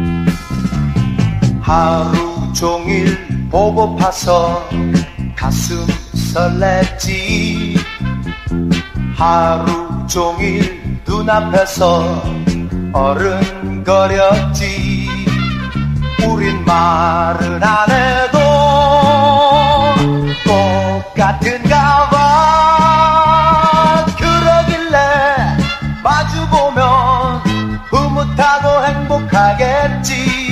하루 종일 보고파서 가슴 설렜지. 하루 종일 눈앞에서 어른거렸지. 우린 말은 안 해도 똑같은가 봐. 그러길래 마주보면 흐뭇하고 행복하겠지.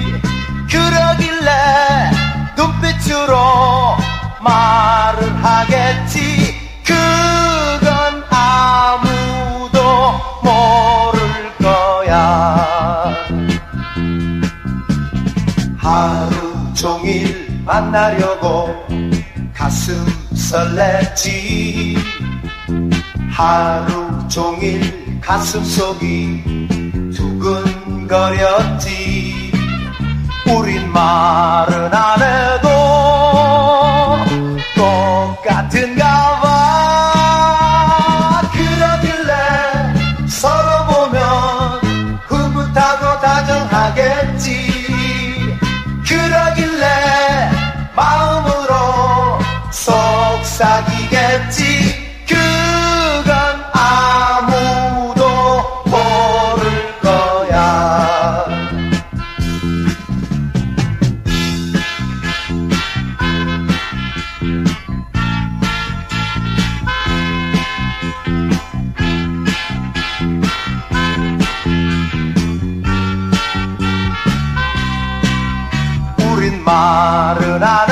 그러길래 눈빛으로 말을 하겠지. 그건 아무도 모를 거야. 하루 종일 만나려고 가슴 설렜지. 하루 종일 가슴속이 두근거렸지. 우린 말은 안 해도 똑같은가 봐. 그러길래 서로 보면 흐뭇하고 다정하겠지. 그러길래 마음으로 속삭이겠지. 그건 아무도 모를 거야. 우린 말은 안